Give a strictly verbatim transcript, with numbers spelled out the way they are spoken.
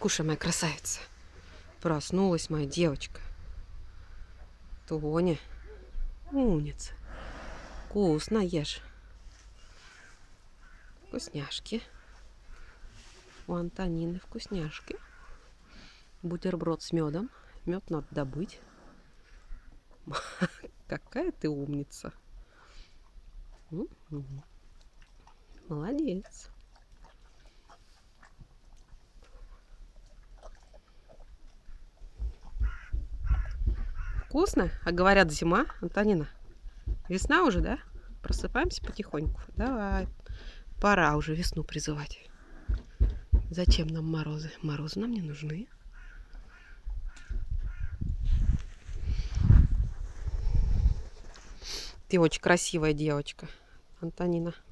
Кушай, моя красавица. Проснулась моя девочка. Тоня. Умница. Вкусно ешь. Вкусняшки. У Антонины вкусняшки. Бутерброд с медом. Мед надо добыть. Какая ты умница. Молодец. Вкусно? А говорят, зима, Антонина. Весна уже, да? Просыпаемся потихоньку. Давай. Пора уже весну призывать. Зачем нам морозы? Морозы нам не нужны. Ты очень красивая девочка, Антонина.